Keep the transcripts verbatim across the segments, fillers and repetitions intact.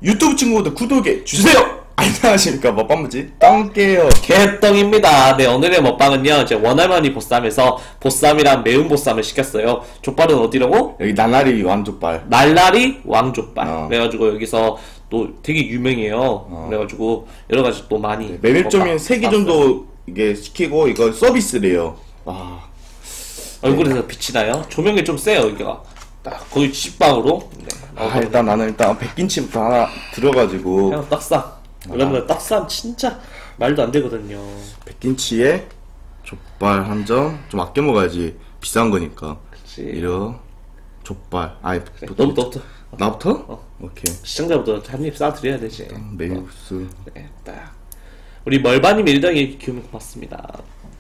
유튜브 친구들 구독해 주세요. 안녕하십니까, 먹방무지 떡게요 개떡입니다. 네, 오늘의 먹방은요, 이제 원할머니 보쌈에서 보쌈이랑 매운 보쌈을 시켰어요. 족발은 어디라고? 여기 나날이 왕족발. 날라리 왕족발. 어. 그래가지고 여기서 또 되게 유명해요. 어. 그래가지고 여러 가지 또 많이. 네, 메밀점이 세 개 샀어요. 정도 이게 시키고 이거 서비스래요. 와. 얼굴에서 빛이 나요. 조명이 좀 세요, 여기가. 딱 거의 집방으로. 네. 아, 일단 나는 일단 백김치부터 하나 들어가지고 그냥 떡쌈. 여러분들 떡쌈 진짜 말도 안 되거든요. 백김치에 족발 한 점 좀 아껴 먹어야지, 비싼 거니까. 그치. 이러 족발. 아이, 그래, 너부터, 너부터. 나부터? 어. 오케이. 시청자부터 한 입 싸드려야 되지. 메밀국수. 네, 딱. 우리 멀바님 일당에 기운이 고맙습니다.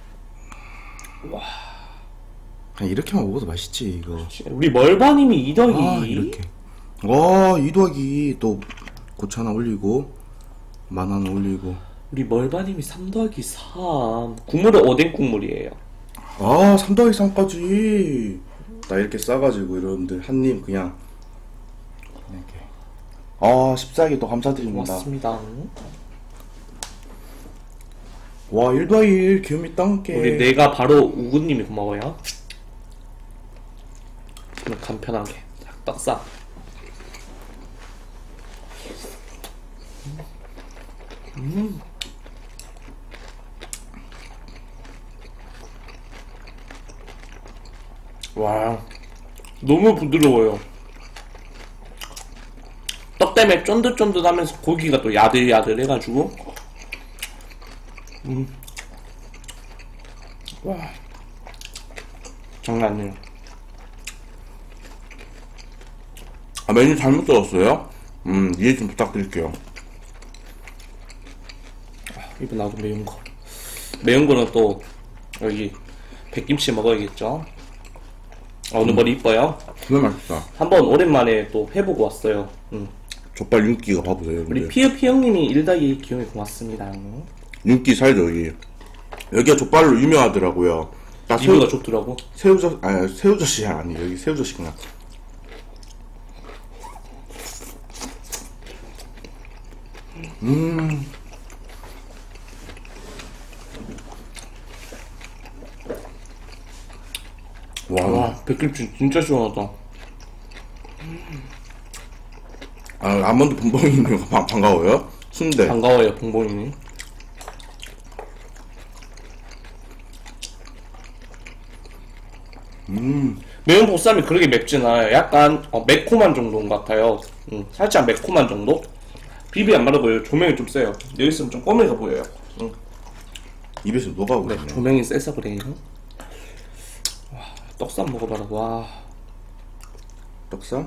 그냥 이렇게만 먹어도 맛있지 이거. 우리 멀바님이 이덕이. 아, 이렇게. 와, 이 더하기 또 고추 하나 올리고 만 하나 올리고. 우리 멀바님이 삼 더하기 삼. 국물은 오뎅 국물이에요. 아, 삼 더하기 삼까지 나 이렇게 싸가지고 여러분들 한 입 그냥 이렇게. 아, 십사하게 또 감사드립니다. 고맙습니다. 와, 일 더하기 일 귀요미 땅게. 우리 내가 바로 우구님이 고마워요. 그럼 간편하게 딱 떡싸. 음. 와, 너무 부드러워요. 떡 때문에 쫀득쫀득하면서 고기가 또 야들야들해가지고. 음. 와, 장난 아니에요. 아, 메뉴 잘못 들었어요? 음, 이해 좀 부탁드릴게요. 입에 나도 매운 거. 매운 거는 또 여기 백김치 먹어야겠죠. 아, 오늘 머리 이뻐요. 정말 맛있다. 한번 오랜만에 또 해보고 왔어요. 음. 족발 윤기가 봐보세요. 우리 근데. 피어피 형님이 일다기 기용이 고맙습니다. 윤기 살죠, 여기. 여기가 족발로 유명하더라고요. 딱 새우, 리뷰가 좋더라고. 새우젓, 아니, 새우젓이 아니, 여기 새우젓이구나. 음. 와, 와, 백김치 진짜 시원하다. 아, 아몬드 본봉이님 반- 반가워요. 순대. 반가워요, 봉봉이님. 음. 매운 보쌈이 그렇게 맵진 않아요. 약간 어, 매콤한 정도인 것 같아요. 음, 살짝 매콤한 정도? 비비 안 마르고요. 조명이 좀 세요. 여기 있으면 좀 꼬매가 보여요. 음. 입에서 녹아오고 네, 있네. 조명이 세서 그래요. 와, 떡쌈 먹어봐라. 와, 떡상?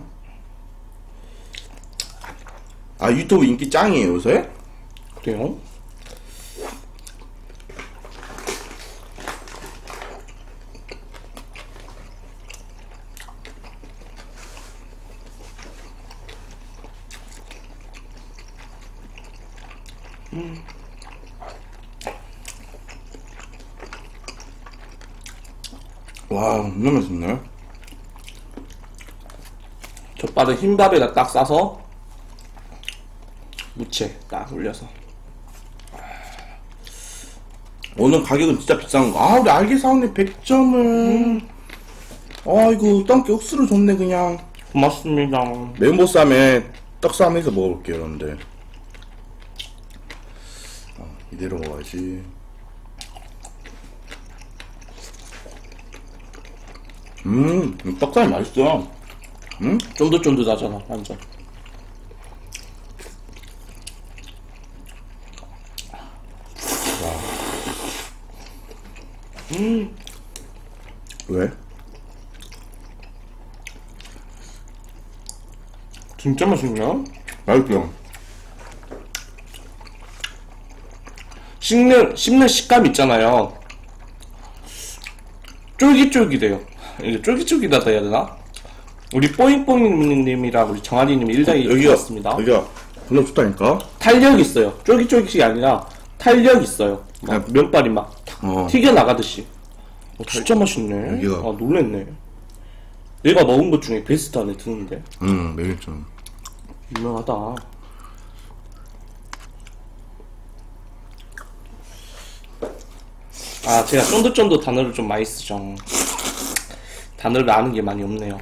아, 유튜브 인기 짱이에요, 요새? 그래요? 음. 와, 너무 맛있네. 족발은 흰밥에다 딱 싸서 무채 딱 올려서. 오늘 가격은 진짜 비싼 거. 아, 우리 알게 사원님 백 점을. 아이고, 떡게 억수로 좋네, 그냥. 고맙습니다. 매운보쌈에 떡쌈에서 먹어볼게요, 여러분들. 어, 이대로 먹어야지. 음, 이 떡쌈이 맛있어. 음? 쫀득쫀득하잖아, 완전. 음, 왜? 진짜 맛있네요. 맛있죠? 씹는, 씹는 식감 있잖아요. 쫄깃쫄깃해요. 이게 쫄깃쫄깃하다 해야 되나? 우리 뽀잉뽀잉님이랑 우리 정아리님 일당이 여기가, 왔습니다. 여기가 존나 좋다니까? 탄력 있어요. 쫄깃쫄깃이 아니라 탄력 있어요. 막 네. 면발이 막 어. 튀겨나가듯이. 어, 진짜 맛있네. 여기가. 아, 놀랬네. 내가 먹은 것 중에 베스트 안에 드는데. 음, 매일점. 유명하다. 아, 제가 쫀득쫀득 단어를 좀 많이 쓰죠. 단어를 아는 게 많이 없네요.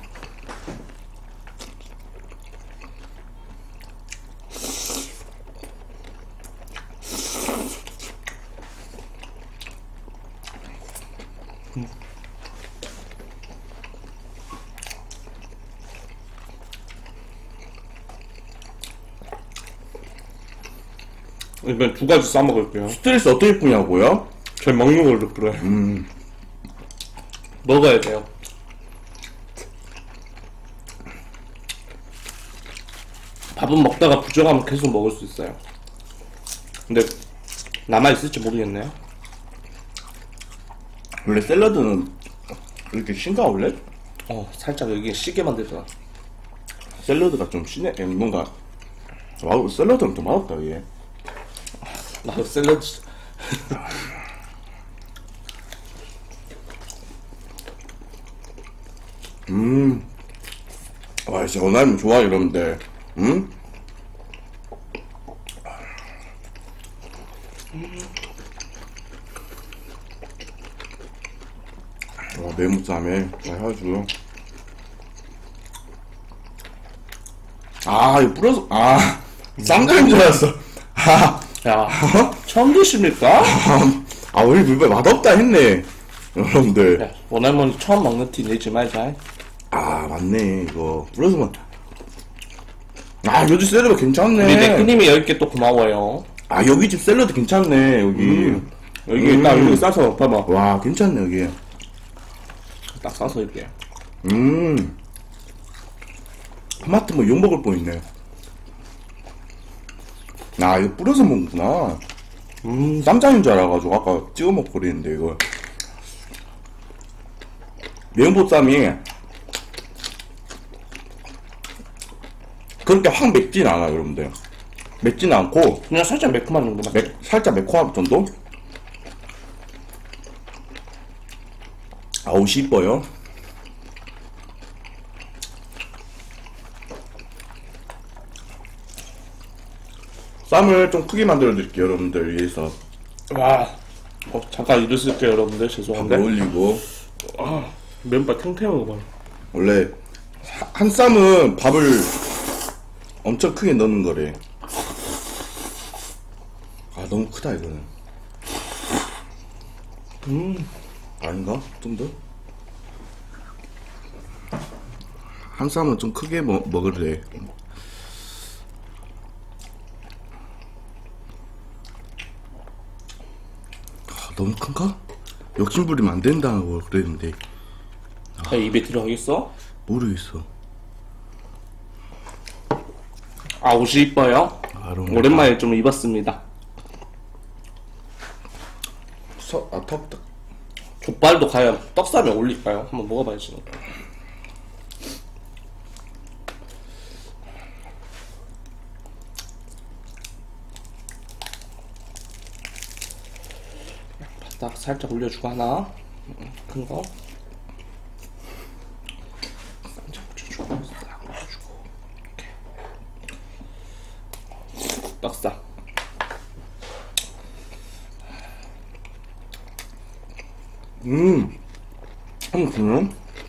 이번 두 가지 싸먹을게요. 스트레스 어떻게 푸냐고요? 저 먹는 걸로 풀어요. 음. 먹어야 돼요. 밥은 먹다가 부족하면 계속 먹을 수 있어요. 근데 남아있을지 모르겠네요. 원래 샐러드는 이렇게 신가 원래? 어, 살짝 여기 시게 만들잖아. 샐러드가 좀 신해. 에, 뭔가 와우 샐러드는 좀 맛없다 이게. 나도 샐러드. 음. 와 진짜 원하면 좋아 여러분들. 음? 와 메모쌈에 해가지고. 아 이거 뿌려서 아 쌈장인 줄 알았어. 아, 야, 처음 드십니까? 아 우리 물배 맛없다 했네 여러분들. 야, 원할머니 처음 먹는 티 내지 말자. 아 맞네 이거 뿌려서만. 아 여기 샐러드 괜찮네. 우리 네크님이 열 개 또 고마워요. 아 여기 집 샐러드 괜찮네 여기. 음. 여기 음. 딱 여기 싸서 봐봐. 와 괜찮네 여기. 딱 싸서 이렇게. 음. 토마토 뭐 욕먹을 뻔했네. 아 이거 뿌려서 먹는구나. 음 쌈장인 줄 알아가지고 아까 찍어 먹고 그랬는데 이거 매운보쌈이 그렇게 확 맵진 않아 여러분들. 맵진 않고 그냥 살짝 매콤한 정도 맞지? 매, 살짝 매콤한 정도? 아 옷이 이뻐요. 쌈을 좀 크게 만들어 드릴게요 여러분들 위해서. 와, 어, 잠깐 이을 쓸게요 여러분들. 밥 죄송한데. 올리고. 아, 면발 탱탱한 거 봐. 원래 한 쌈은 밥을 엄청 크게 넣는 거래. 아 너무 크다 이거는. 음, 아닌가? 좀 더? 한 쌈은 좀 크게 먹, 먹으래. 아, 너무 큰가? 욕심 부리면 안 된다고 그랬는데 자, 입에 들어가겠어? 모르겠어. 아, 옷이 이뻐요? 아, 여러분. 오랜만에 좀 입었습니다. 서, 아, 턱, 턱. 족발도 과연 떡쌈에 올릴까요? 한번 먹어봐야지. 딱 살짝 올려주고 하나. 큰 거. 살짝 올려주고 싹 올려주고. 이렇게. 떡쌈. 음, 음, 그냥?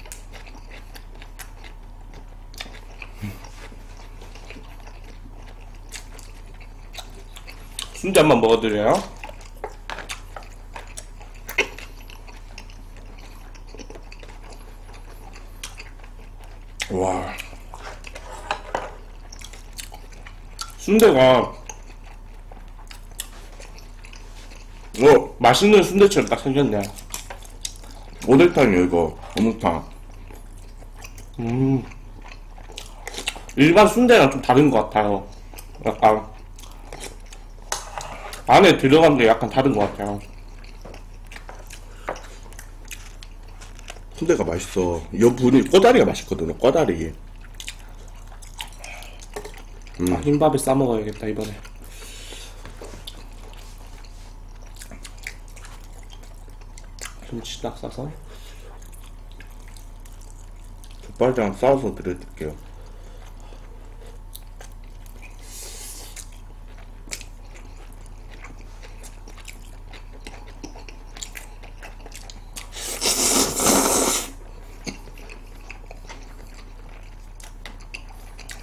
순대 한번 먹어드려요. 와, 순대가 어, 맛있는 순대처럼 딱 생겼네. 오뎅탕이에요, 이거. 어묵탕. 음, 일반 순대랑 좀 다른 것 같아요. 약간 안에 들어간 게 약간 다른 것 같아요. 순대가 맛있어. 여 분이 꼬다리가 맛있거든요, 꼬다리. 음. 아, 흰밥에 싸 먹어야겠다 이번에. 김치 딱 싸서. 족발장 싸워서 드릴게요.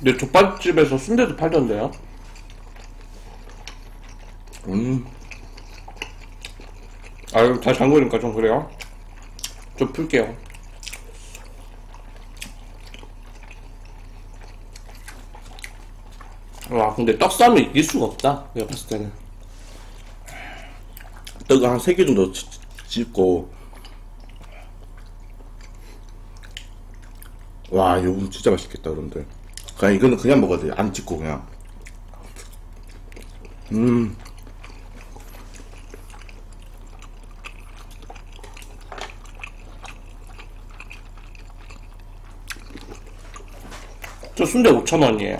근데 족발집에서 순대도 팔던데요? 음. 아유, 다 잠그니까 좀 그래요. 좀 풀게요. 와, 근데 떡쌈을 이길 수가 없다. 내가 봤을 때는. 떡을 한 세 개 정도 치- 찍고. 와, 이거 진짜 맛있겠다, 여러분들. 그냥 이거는 그냥 먹어야 돼. 안 찍고 그냥. 음. 저 순대 오천 원이에요.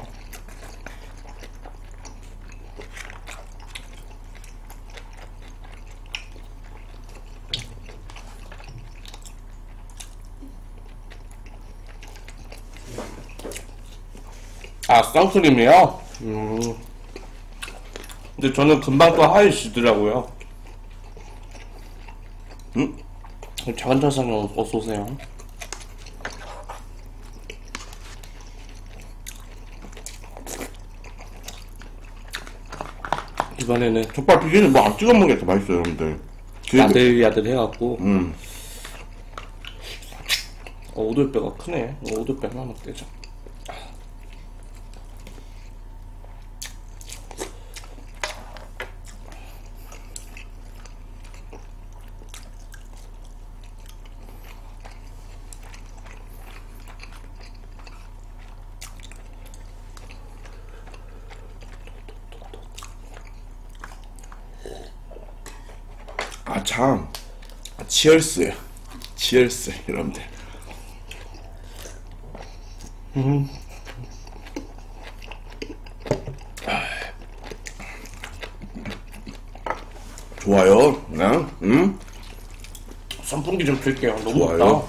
아, 선크림이요? 음. 근데 저는 금방 또 하얘지더라고요. 음? 작은 천상님 어서오세요. 이번에는 족발 비계는 뭐 안 찍어 먹는 게 더 맛있어요, 여러분들. 야들야들 해갖고 음. 어, 오돌뼈가 크네. 어, 오돌뼈 하나만 떼자. 아, 참. 아, 치얼스. 치얼스, 여러분들. 음. 좋아요. 네? 음? 선풍기 좀 틀게요. 너무 좋아요. 덥다.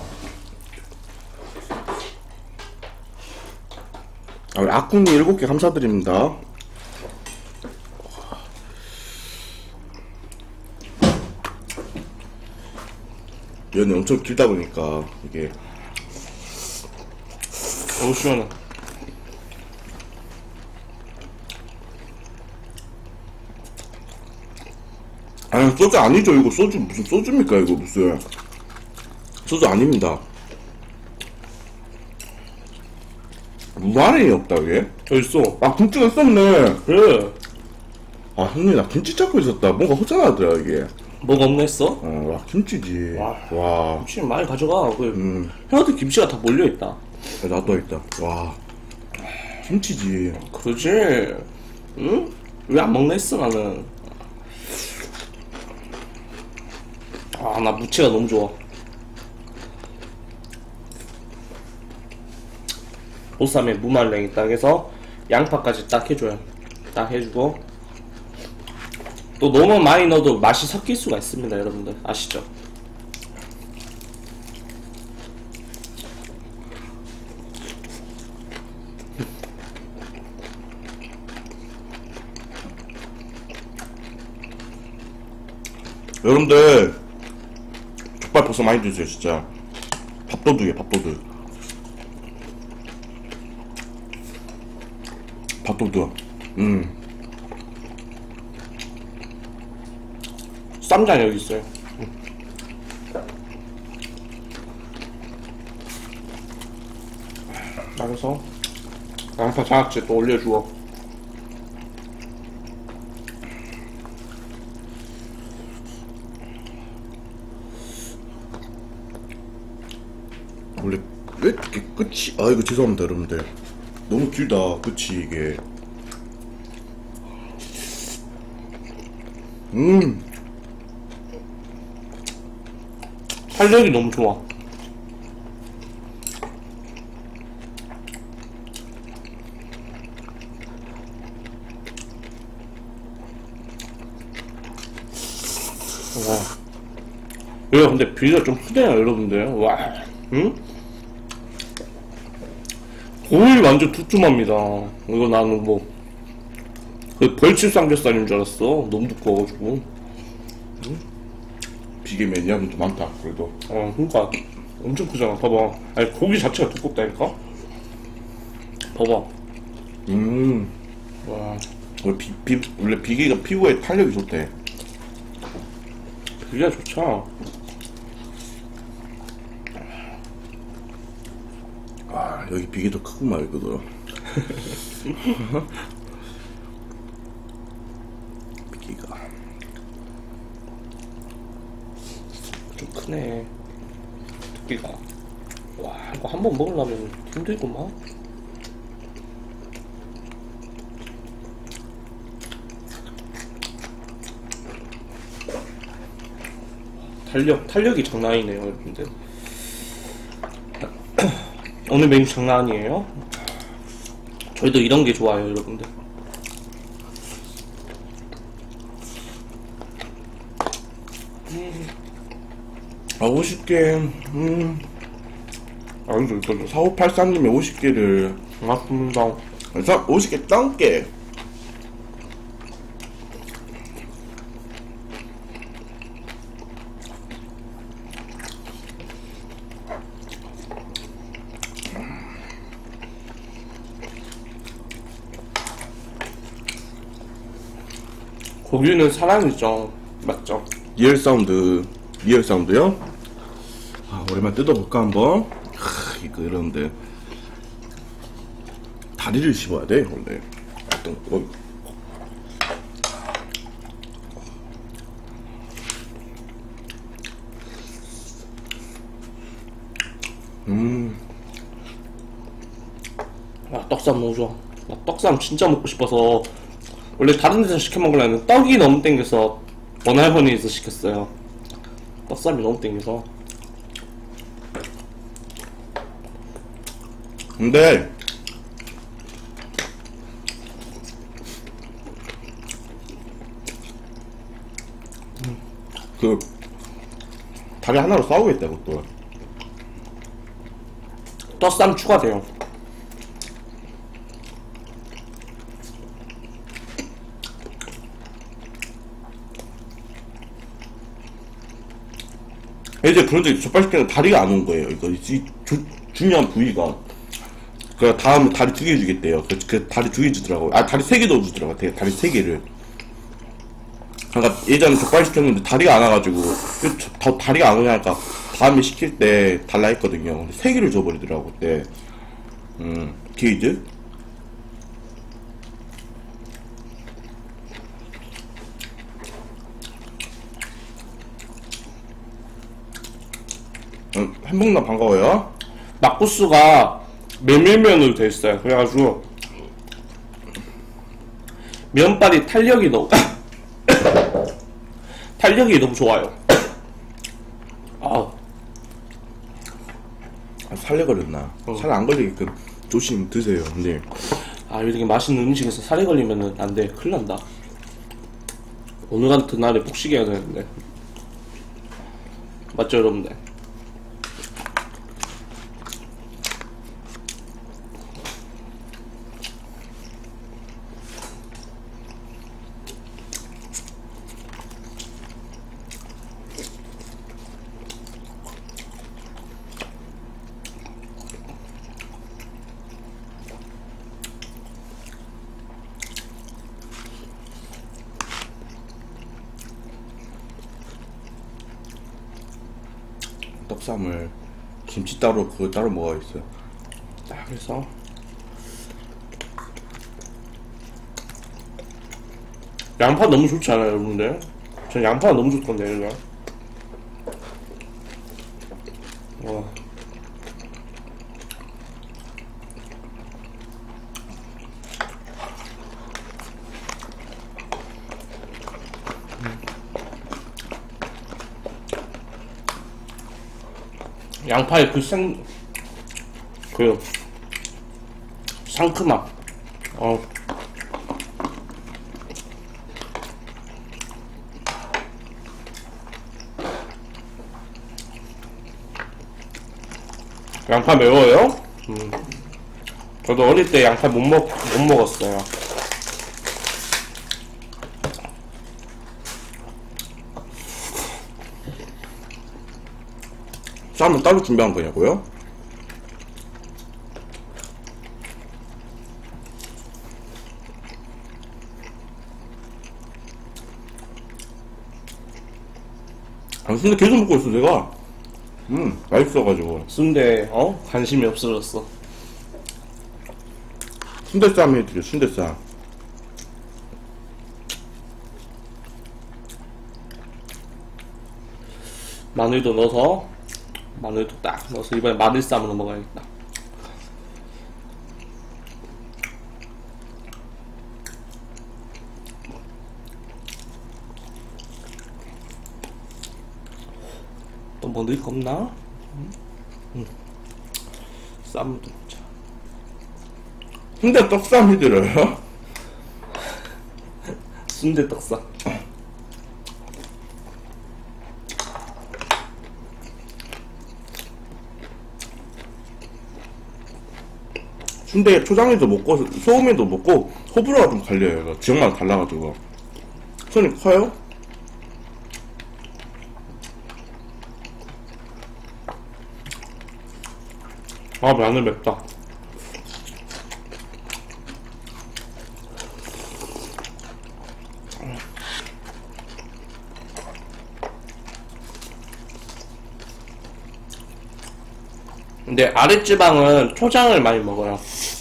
아, 우리 아쿠님 일곱 개 감사드립니다. 면이 엄청 길다 보니까 이게 어우, 시원해. 아니 소주 아니죠. 이거 소주 무슨 소주입니까? 이거 무슨 소주 아닙니다. 무한이 없다 이게. 여기 있어. 아 김치가 있었네. 그래. 아 형님 나 김치 찾고 있었다. 뭔가 허전하더라 이게. 뭐가 없나 했어? 어, 와 김치지. 와. 와. 김치 많이 가져가. 그 음, 형한테 김치가 다 몰려있다. 나도 있다. 와. 김치지. 그러지. 응? 왜 안 먹나 했어, 나는. 아, 나 무채가 너무 좋아. 보쌈에 무말랭이 딱 해서 양파까지 딱 해줘요. 딱 해주고 또 너무 많이 넣어도 맛이 섞일 수가 있습니다, 여러분들 아시죠? 여러분들 족발 벌써 많이 드세요 진짜. 밥도둑이에요 밥도둑. 밥도둑. 음. 쌈장 여기 있어요. 그래서 양파 장아찌 또 올려주고. 원래 왜 이렇게 끝이 아 이거 죄송합니다 여러분들 너무 길다 끝이 이게. 음 탄력이 너무 좋아. 와. 이거 근데 비가 좀 크네요, 여러분들. 와, 응? 고기 완전 두툼합니다. 이거 나는 뭐, 그 벌집 삼겹살인 줄 알았어. 너무 두꺼워가지고. 비계면 양이 좀 많다 그래도. 어, 그니까. 엄청 크잖아. 봐봐. 아니, 고기 자체가 두껍다니까? 봐봐. 음, 와, 원래 비, 비, 원래 비계가 피부에 탄력이 좋대. 되게 좋죠. 아, 여기 비계도 크고 말거든. 비계가. 좀 크네. 두께가. 와, 이거 한 번 먹으려면 힘들구만. 탄력, 탄력이 장난 아니네요, 여러분들. 오늘 메뉴 장난 아니에요? 저희도 이런 게 좋아요, 여러분들. 아, 오십 개, 음, 아니죠, 이거죠. 사오팔삼님의 오십 개를, 고맙습니다. 오십 개 짱게. 고기는 사랑이죠. 맞죠? 리얼 사운드, 리얼 사운드요? 아, 오랜만에 뜯어볼까, 한번? 크, 이거 이런데. 다리를 씹어야 돼, 원래. 어떤, 어. 음, 아, 떡쌈 너무 좋아. 나 떡쌈 진짜 먹고 싶어서 원래 다른 데서 시켜 먹으려면 떡이 너무 땡겨서 원할머니에서 시켰어요. 떡쌈이 너무 땡겨서. 근데, 그, 다리 하나로 싸우겠다, 그것도. 떡쌈 추가돼요. 이제 그런데 족발시키는 다리가 안 온 거예요. 이거 이 주, 중요한 부위가. 그 다음에 다리 두 개 주겠대요. 그, 그 다리 두 개 주더라고요. 아, 다리 세 개 더 주더라고요. 대- 다리 세 개를. 그러니까 예전에 족발 시켰는데 다리가 안 와가지고 그 저- 더 다리가 안 오냐니까 다음에 시킬 때 달라 했거든요. 근데 세 개를 줘버리더라고 그때. 음, 게이드. 음, 한복남 반가워요. 막국수가 메밀면으로 돼 있어요. 그래가지고 면발이 탄력이 너무 탄력이 너무 좋아요. 아, 아, 살려 걸렸나? 어. 살 안 걸리게끔 조심 드세요. 근데 아 이렇게 맛있는 음식에서 살이 걸리면은 안 돼. 큰일 난다. 오늘 같은 날에 폭식해야 되는데. 맞죠, 여러분들? 떡쌈을 김치 따로 그거 따로 먹어야겠어요. 딱 그래서 양파 너무 좋지 않아요, 여러분들? 전 양파가 너무 좋던데, 이거. 와. 양파의 그 생, 그, 상큼함. 어. 양파 매워요? 음. 저도 어릴 때 양파 못 먹, 못 먹었어요. 쌈은 따로 준비한 거냐고요? 아, 근데 계속 먹고 있어, 내가. 음, 맛있어가지고. 순대 어? 관심이 없어졌어. 순대쌈 해드려, 순대쌈. 마늘도 넣어서 마늘도 딱 넣어서 이번에 마늘쌈으로 먹어야겠다. 또 뭐 넣을 거 없나? 응? 응. 쌈도 먹자. 순대 떡쌈 해드려요? 순대 떡쌈. 순대 초장에도 먹고 소금에도 먹고 호불호가 좀 갈려요. 이거 지역마다 달라가지고 손이 커요? 아 마늘 맵다. 근데 아랫지방은 초장을 많이 먹어요.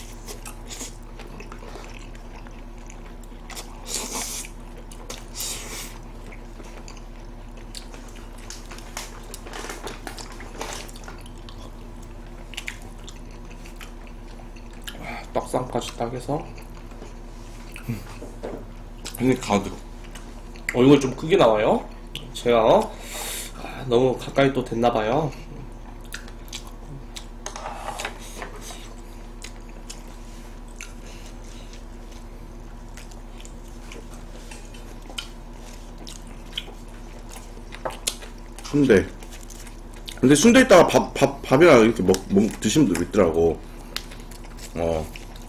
떡상까지 딱 해서 근데 가득. 얼굴 좀 크게 나와요. 제가 어? 아, 너무 가까이 또 됐나봐요. 순대. 근데 순대 있다가 밥, 밥, 밥이랑 이렇게 먹, 먹, 드시는 분도 있더라고. 어.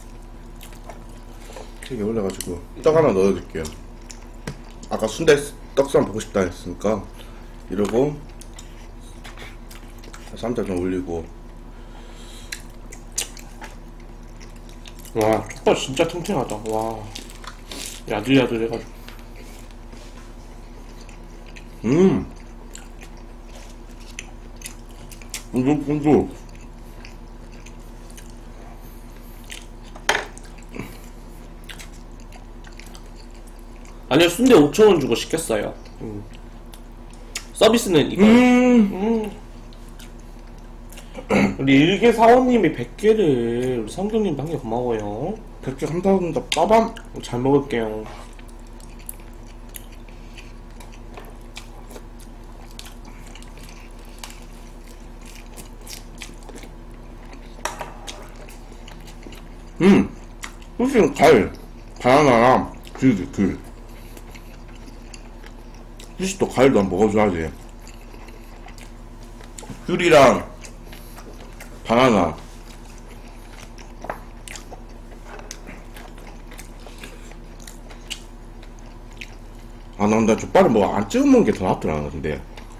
되게 올려가지고. 떡 하나 넣어줄게요. 아까 순대 떡쌈 보고 싶다 했으니까. 이러고. 쌈장 좀 올리고. 와, 족발 진짜 탱탱하다. 와, 야들야들해가지고. 음. 이거, 이거. 아니요, 순대 오천 원 주고 시켰어요. 음. 서비스는 이거. 음. 음. 우리 일개 사원님이 백 개를 우리 성경님 한 개 고마워요. 백 개 감사합니다. 빠밤. 잘 먹을게요. 음. 훨씬 과일. 바나나랑 귤, 귤. 혹시 또 과일도 한번 먹어줘야지. 귤이랑 바나나. 아, 난, 나 족발을 뭐 안 찍어 먹는 게 더 낫더라, 근데.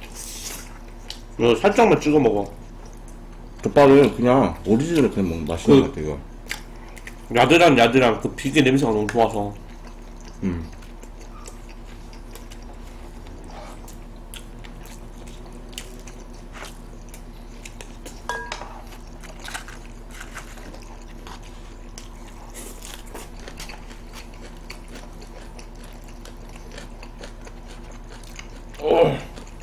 이거 살짝만 찍어 먹어. 족발은 그냥 오리지널 그냥 먹는 맛이 나는 그- 것 같아, 이거. 야들한 야들한 그 비계 냄새가 너무 좋아서. 음. 어.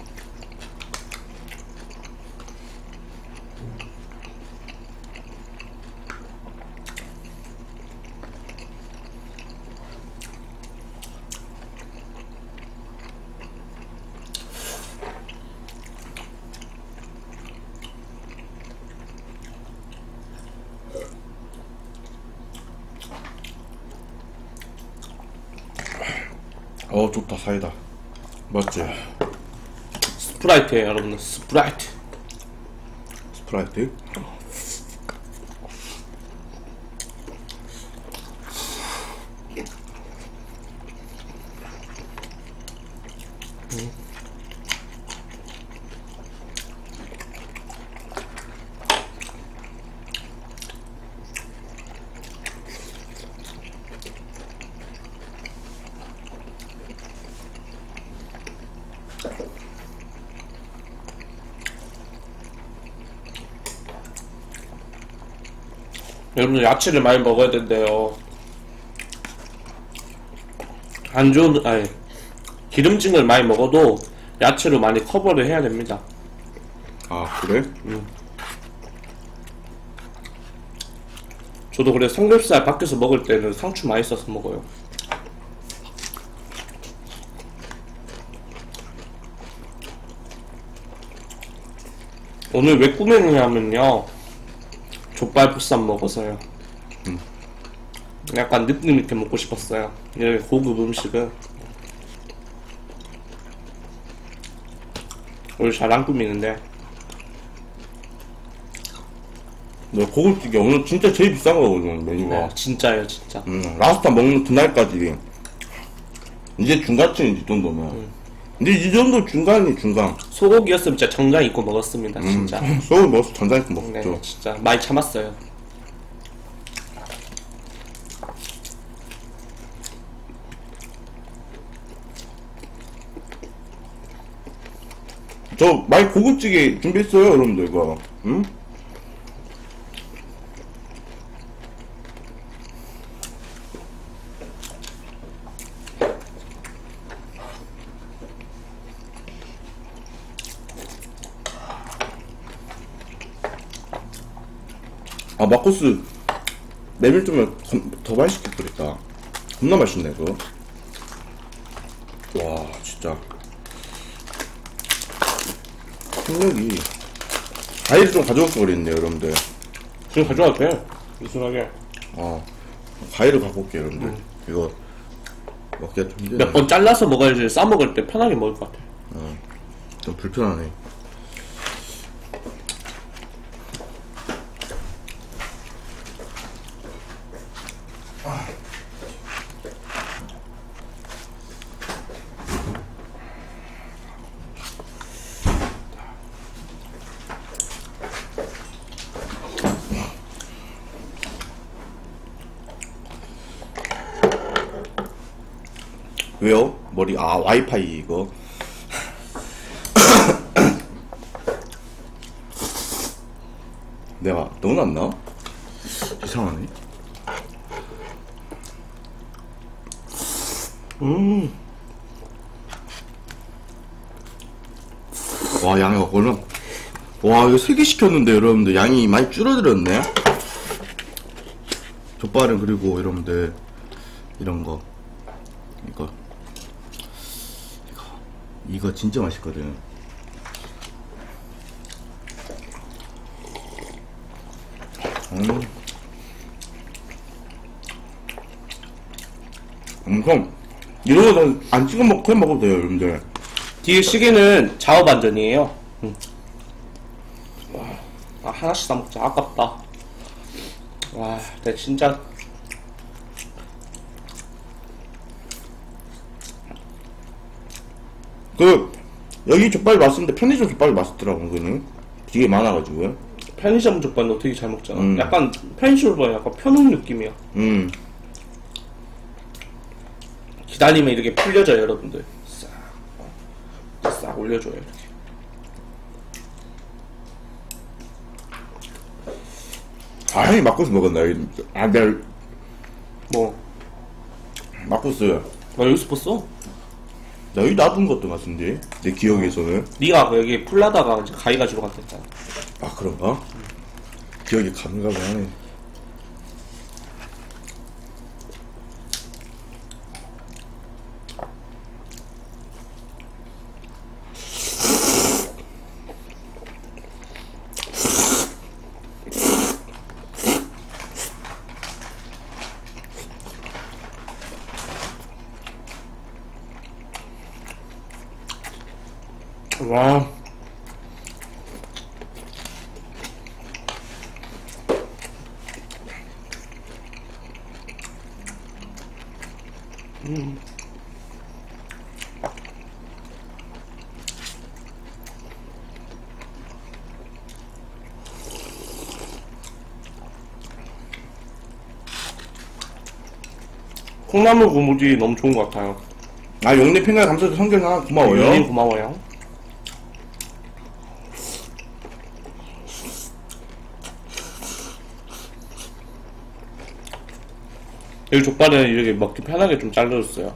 어, 좋다, 사이다. 맞지? 스프라이트예요, 여러분들. 스프라이트. 스프라이트? 여러분들 야채를 많이 먹어야 된대요. 안 좋은, 아니, 기름진 걸 많이 먹어도 야채로 많이 커버를 해야 됩니다. 아, 그래? 음. 저도 그래 삼겹살 밖에서 먹을 때는 상추 많이 써서 먹어요. 오늘 왜 꾸몄냐면요, 족발 보쌈 먹어서요. 음. 약간 느낌 있게 먹고 싶었어요. 이렇게 고급 음식은 오늘 잘 안 꾸미는데. 너 고급지게 오늘 진짜 제일 비싼 거거든, 메뉴가. 네, 진짜예요, 진짜. 음, 라스타 먹는 그날까지. 이제 중간쯤이지, 이 정도면. 음. 근데 이 정도 중간이 중간. 소고기였으면 진짜 정장 입고 먹었습니다, 음, 진짜. 소울 먹어서 전자니까 먹었죠. 네, 진짜 많이 참았어요. 저 많이 고급지게 준비했어요, 여러분들, 이거. 응? 아, 마코스 메밀 좀 더 맛있게 끓였다. 겁나 맛있네, 그거. 와, 진짜. 생력이. 과일을 좀 가져올 걸 그랬네요, 여러분들. 지금 가져와도 돼. 이순하게. 어, 과일을 갖고 올게요, 여러분들. 이거 먹기가 좀 힘드네. 몇 번 잘라서 먹어야지 싸먹을 때 편하게 먹을 것 같아. 좀 불편하네. 왜요? 머리, 아, 와이파이 이거. 내가 넣어놨나? 이상하네. 음. 와, 양이 얼마. 와, 이거 세 개 시켰는데, 여러분들. 양이 많이 줄어들었네. 족발은 그리고 여러분들, 이런 거. 이거. 이거. 이거 진짜 맛있거든. 음. 엄청 이런 거 안 찍어 먹고 그냥 먹어도 돼요, 여러분들. 뒤에 시계는 좌우 반전이에요. 음. 아, 하나씩 다 먹자. 아깝다. 와, 내 진짜. 그 여기 족발 맛있는데 편의점 족발이 맛있더라고. 그거는 되게 많아가지고요. 편의점 족발도 되게 잘 먹잖아. 음. 약간 편의점 족발 약간 편육 느낌이야. 음. 기다리면 이렇게 풀려져요, 여러분들. 싹, 싹 올려줘요, 이렇게. 아, 형이 막국수 먹었나? 여기. 아, 내가 뭐, 막국수 나 여기서 봤어? 나 여기 놔둔 것도 같은데 내 기억에서는. 네가 그 여기 풀라다가 이제 가위 가지러 갔다 했잖아. 아, 그런가? 기억이 가물가물하네. 와. 음. 콩나물 고무지 너무 좋은 것 같아요. 아, 용내 팬가 감사도 성견아 고마워요. 형님 고마워요. 여기 족발은 이렇게 먹기 편하게 좀 잘라줬어요.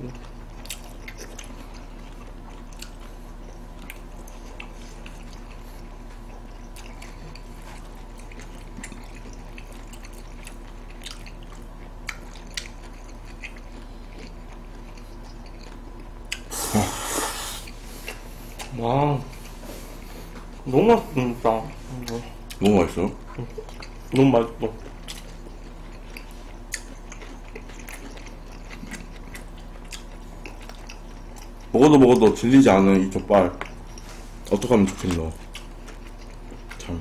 와, 너무 맛있다. 너무 맛있어. 너무 맛있어. 먹어도 먹어도 질리지 않은 이 족발 어떻게 하면 좋겠노. 참.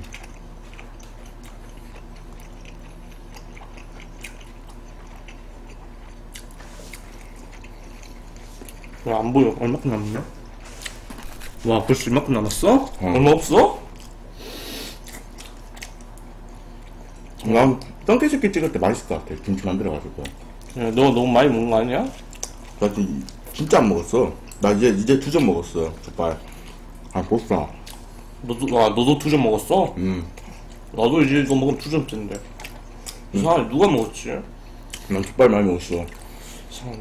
와, 안 보여. 얼마큼 남았냐? 와, 벌써 이만큼 남았어? 얼마 없어? 난 떡게새끼 찍을 때 맛있을 것 같아. 김치 만들어가지고. 야, 너 너무 많이 먹은 거 아니야? 나 지금 진짜 안 먹었어. 나 이제 이제 두 점 먹었어 족발. 아 보쌈. 너도, 아, 너도 두 점 먹었어? 음. 나도 이제 이거 먹으면 두 점째인데. 이상하네. 누가 먹었지? 난 족발 많이 먹었어. 이상하네.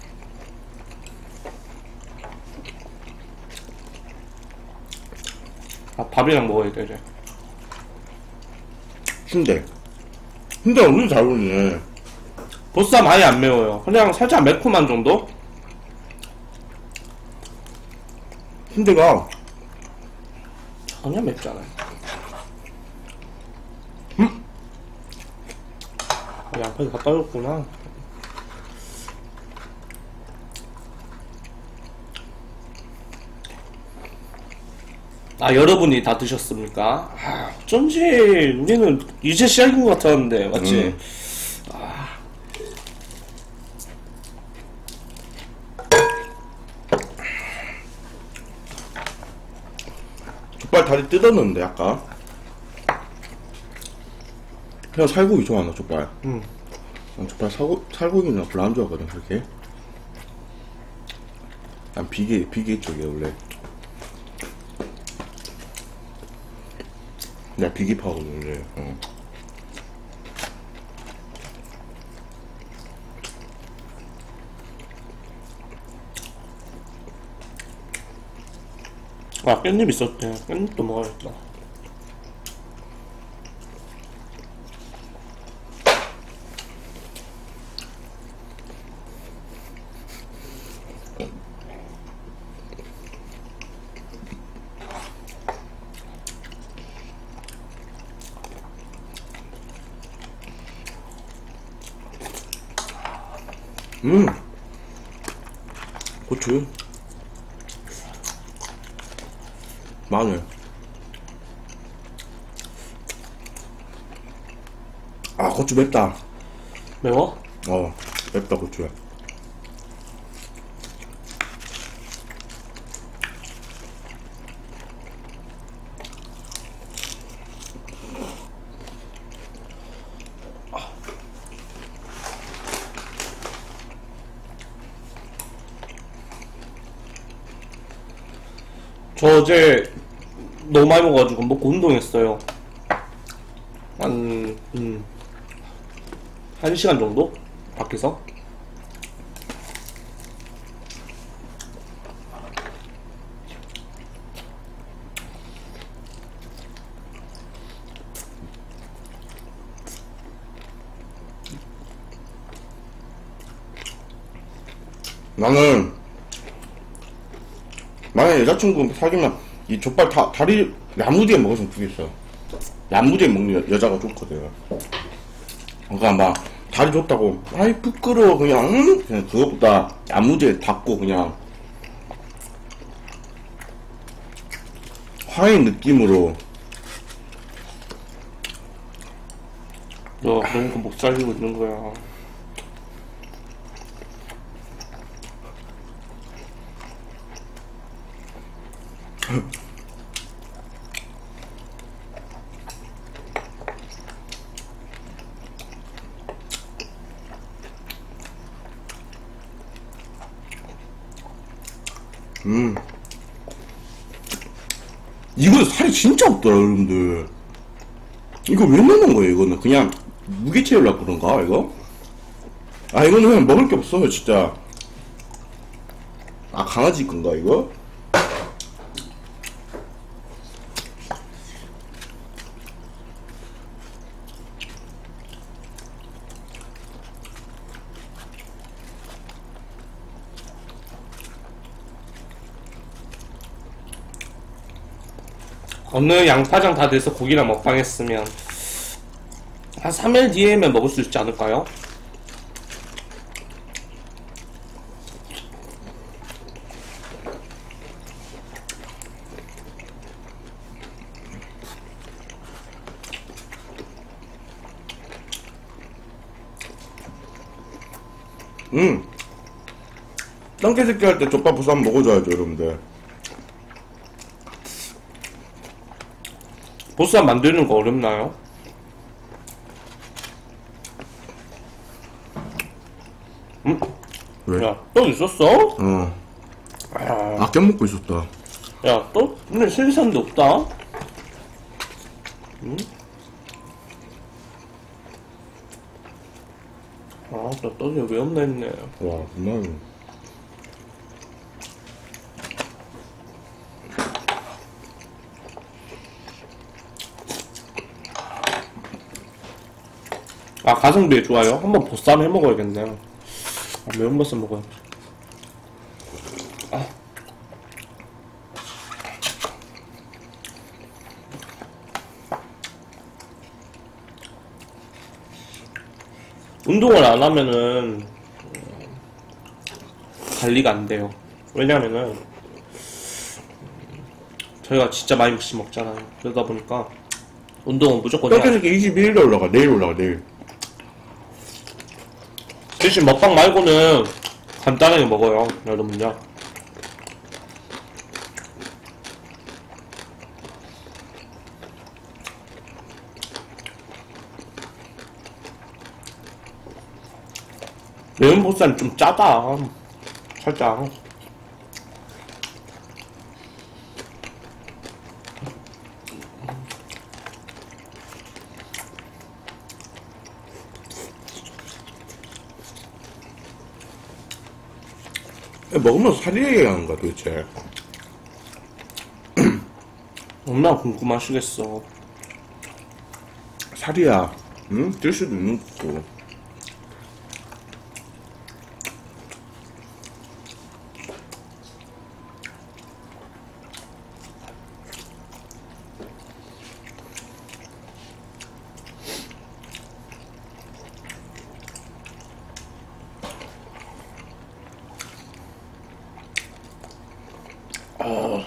아, 밥이랑 먹어야 돼, 이제. 순대. 순대 엄청 잘 어울리네. 보쌈 아예 안 매워요. 그냥 살짝 매콤한 정도? 순대가 전혀 맵지 않아요. 음? 아, 양파를 갖다 줬구나. 아, 여러분이 다 드셨습니까? 아, 어쩐지 우리는 이제 시작인 것 같았는데, 맞지? 음. 족발 다리 뜯었는데 아까. 그냥 살고기 좋아하나 족발? 응. 난 족발 살고, 살고기는 별로 안 좋아하거든 그렇게. 난 비계 비계 쪽이야 원래. 나 비계파거든 원래. 어. 아, 깻잎 있었대. 깻잎도 먹어야겠다. 음. 고추. 마늘. 아 고추 맵다. 매워? 어 맵다 고추. 저 어제 너무 많이 먹어가지고 먹고 운동했어요. 한, 음, 한 시간 정도? 밖에서? 나는 만약에 여자친구 사귀면 이 족발 다, 다리 야무지게 먹었으면 좋겠어. 야무지게 먹는 여, 여자가 좋거든. 그러니까 막 다리 좋다고 아이 부끄러워 그냥 응? 그냥 그것보다 야무지게 닫고 그냥 화인 느낌으로. 너 너무 그 목 잘리고 있는 거야. 음. 이거 살이 진짜 없더라, 여러분들. 이거 왜 넣는 거예요, 이거는? 그냥 무게 채우려고 그런가, 이거? 아 이거는 그냥 먹을 게 없어요 진짜. 아 강아지 건가 이거? 어느 양파장 다 돼서 고기랑 먹방했으면 한 삼 일 뒤에면 먹을 수 있지 않을까요? 음. 똥개 새끼 할 때 족밥 부서 한번 먹어줘야죠 여러분들. 보쌈 만드는 거 어렵나요? 응? 왜? 야, 떡 있었어? 어. 아, 아껴 먹고 있었다. 야, 떡? 근데 신선도 없다? 응? 아, 나 떡이 왜 없나 했네. 와 정말. 아, 가성비 좋아요? 한번 보쌈 해 먹어야겠네요. 아, 매운버섯 먹어요. 아. 운동을 안 하면은 관리가 안 돼요. 왜냐면은 저희가 진짜 많이 먹씩 먹잖아요. 그러다 보니까 운동은 무조건 해야 똥개 돼. 새끼 이십일 일에 올라가. 내일 올라가 내일. 대신 먹방 말고는 간단하게 먹어요, 여러분요. 매운 보쌈이 좀 짜다, 살짝. 먹으면서 살이 얘기하는 거야 도대체. 얼마나 궁금하시겠어. 살이야. 응? 뜰 수도 있는 거고. 아,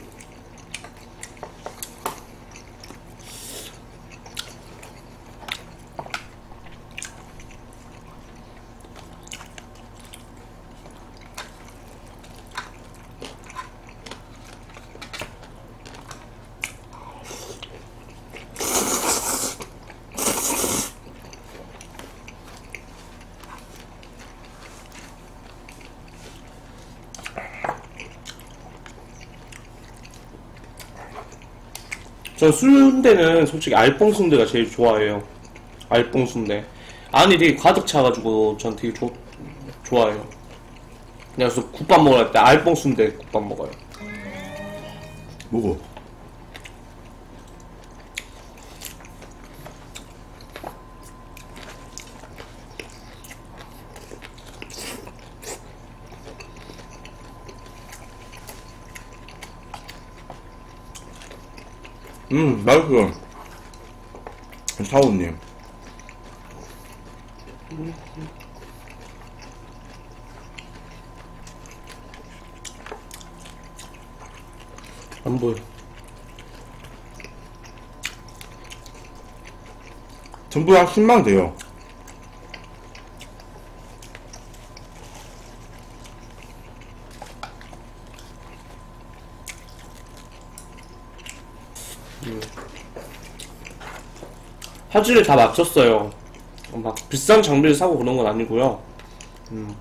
전 순대는 솔직히 알뽕 순대가 제일 좋아해요. 알뽕 순대. 안이 되게 가득 차가지고 전 되게 좋 좋아해요. 그래서 국밥 먹을 때 알뽕 순대 국밥 먹어요. 먹어. 음, 맛있어. 사오님. 안 보여. 전부 한 십만 돼요. 화질을 다 맞췄어요. 막 비싼 장비를 사고 그런 건 아니고요. 음.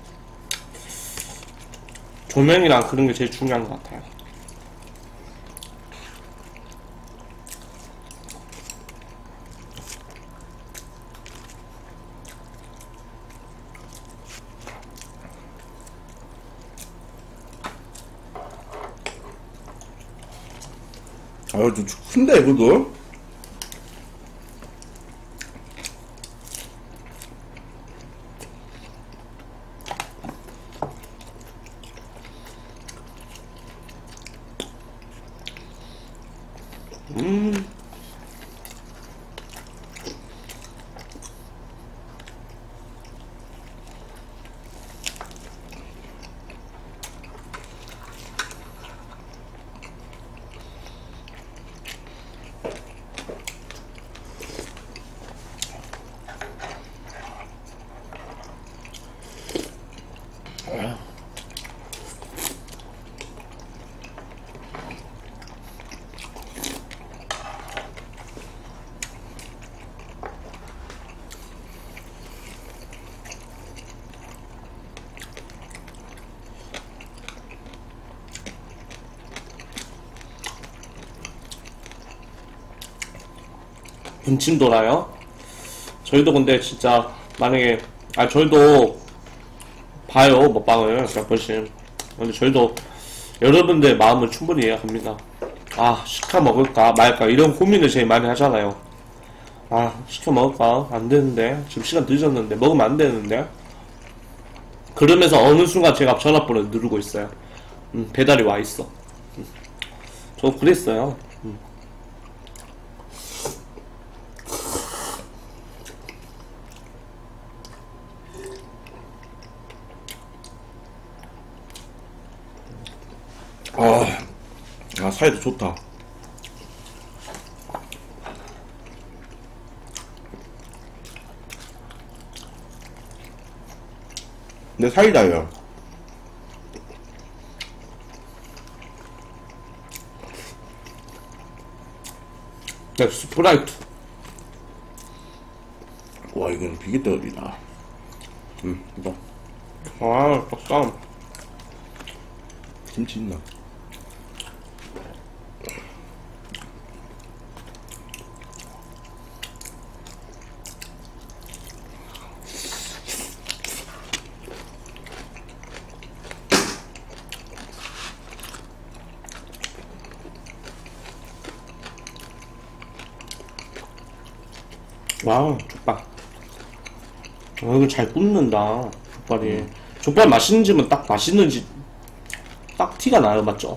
조명이랑 그런 게 제일 중요한 것 같아요. 아유, 좀 큰데, 그거? 음. 군침 돌아요? 저희도 근데 진짜 만약에 아 저희도 봐요 먹방을 몇 번씩. 근데 저희도 여러분들 마음을 충분히 이해합니다. 아 시켜 먹을까 말까 이런 고민을 제일 많이 하잖아요. 아 시켜 먹을까 안 되는데 지금 시간 늦었는데 먹으면 안 되는데. 그러면서 어느 순간 제가 전화번호를 누르고 있어요. 음, 배달이 와 있어. 음, 저 그랬어요. 음. 아, 아, 사이드 좋다. 근데 사이다예요. 네, 스프라이트. 와, 이건 비계떡이다. 음, 이거. 아, 떡상. 김치 있나? 와, 족발. 아, 이거 잘 굽는다. 족발이. 음. 족발 맛있는 집은 딱 맛있는 집, 딱 티가 나요, 맞죠?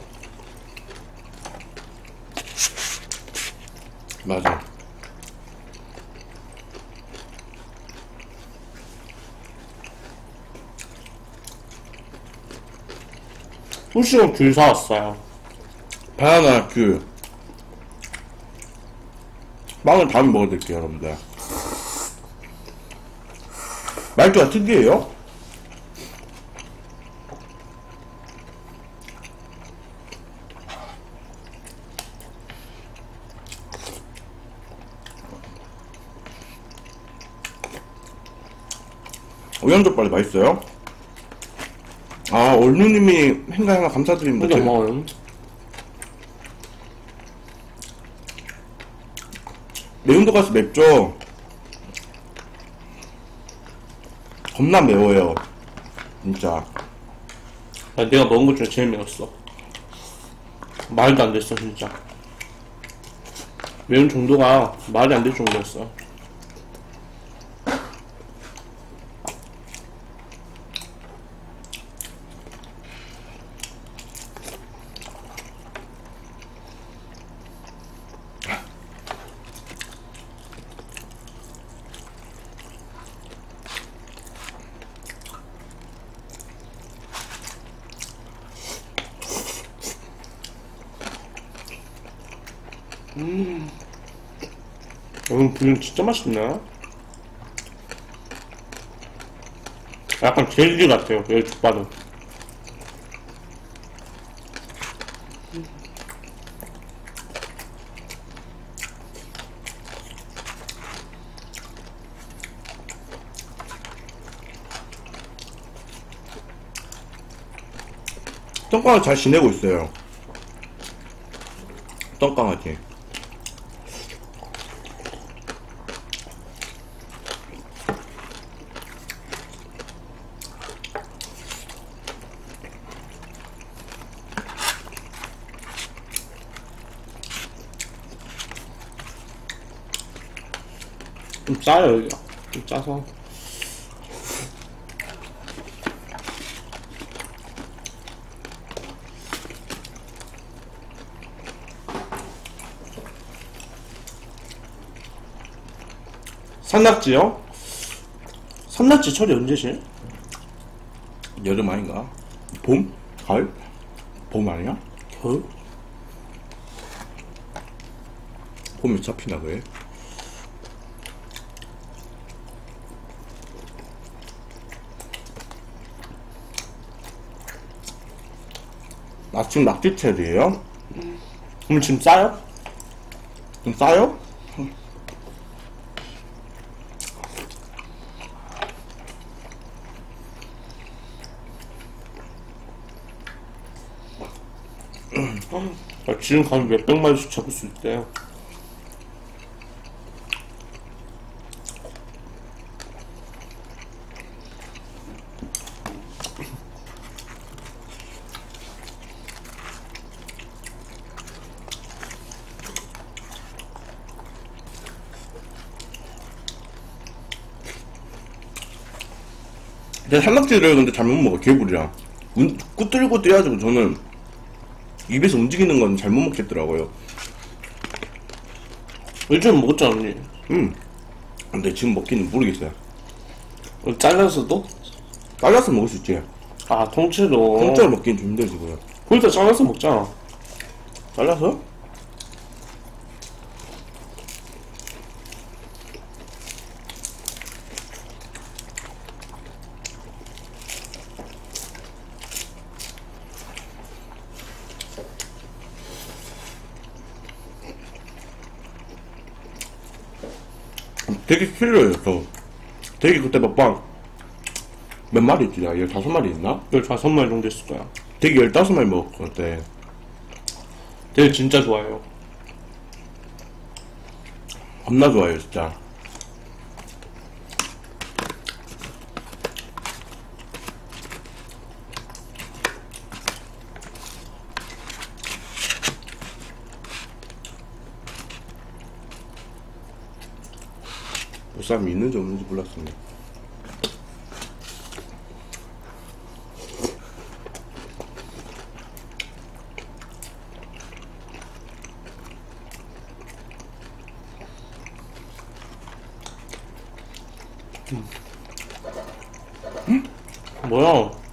맞아. 후식은 귤 사왔어요. 바나나 귤. 빵을 다음에 먹어드릴게요, 여러분들. 말투가 특이해요? 오염족발이 맛있어요? 아, 얼누님이 행가 행가 감사드립니다. 근데 뭐, 매운 돈가스 맵죠? 겁나 매워요. 진짜. 야, 내가 먹은 것 중에 제일 매웠어. 말도 안 됐어, 진짜. 매운 정도가 말이 안 될 정도였어. 음, 음, 굴 진짜 맛있네. 약간 젤리 같아요, 여기 족발은. 똥강아지 잘 지내고 있어요. 똥강아지. 좀 짜요, 여기가. 좀 짜서. 산낙지요? 산낙지 철이 언제지? 여름 아닌가? 봄? 가을? 봄 아니야? 겨울? 봄에 잡히나 왜? 아 지금 낙지채리에요? 그럼 지금 싸요? 좀 싸요? 아, 지금 가면 몇백 마리씩 잡을 수 있대요. 근데 산낙지를 근데 잘못 먹어 개구리랑 운, 꾸들꾸들 해가지고 저는 입에서 움직이는 건 잘못 먹겠더라고요. 요즘 먹었잖아, 언니. 음 근데 지금 먹기는 모르겠어요. 잘라서도? 잘라서 먹을 수 있지. 아, 통째로. 통째로 먹기는 좀 힘들지고요. 거기다 잘라서 먹잖아. 잘라서? 되게 싫어요, 저. 되게 그때 먹방 몇 마리 있지? 나 열다섯 마리 있나? 열다섯 마리 정도 했을 거야. 되게 열다섯 마리 먹었을 것 같아. 되게 진짜 좋아해요. 겁나 좋아요, 진짜. 보쌈이 있는지 없는지 몰랐습니다. 뭐야?